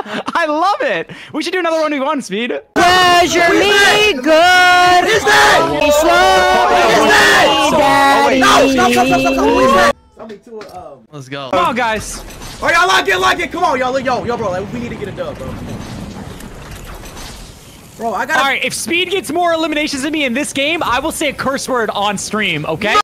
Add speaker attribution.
Speaker 1: I love it. We should do another 1v1, Speed.
Speaker 2: Pleasure me good.
Speaker 3: What is that?
Speaker 4: Let's go.
Speaker 1: Come on, guys.
Speaker 3: Oh, y'all lock it. Come on, y'all. Yo, bro. Like, we need to get a dub, bro. Bro, I got.
Speaker 1: All right, if Speed gets more eliminations than me in this game, I will say a curse word on stream. Okay.